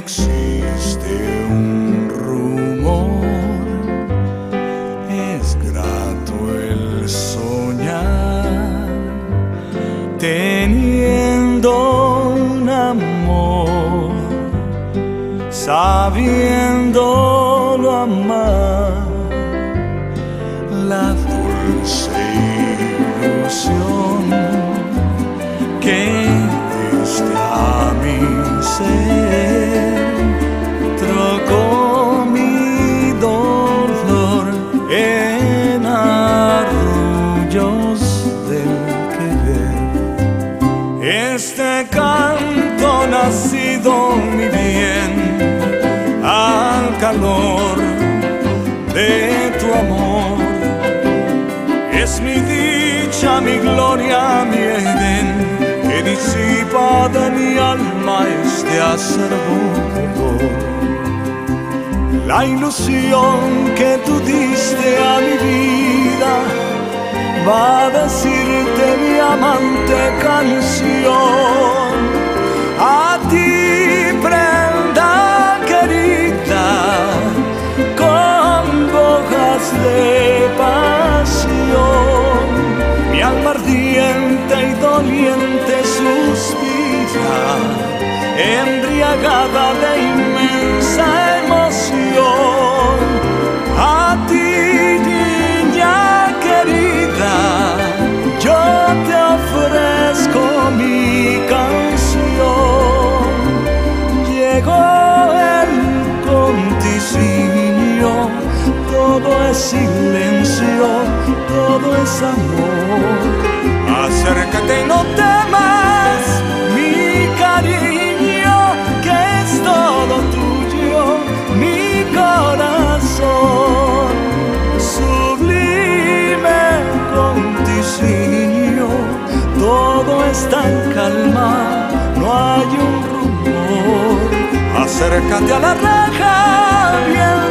existe un rumor, es grato el soñar, teniendo un amor, sabiéndolo amar, la dulce ilusión que diste a mi ser trocó mi dolor en arrullos del querer. Este canto nacido, mi bien, al calor de tu amor, es mi dicha, mi gloria, mi Edén, que disipa de mi alma este acerbo dolor. La ilusión que tú diste a mi vida va a decirte, mi amante, canción. A ti, prenda querida, con hojas de pasión, mi alma ardiente y doliente suspira, embriagada de inmensa emoción. A ti, niña querida, yo te ofrezco mi canción. Llegó el conticinio, todo es silencio, todo es amor. Acércate y no temas, mi cariño, que es todo tuyo, mi corazón. Sublime conticinio, todo está en calma, no hay un rumor. Acércate a la reja, bien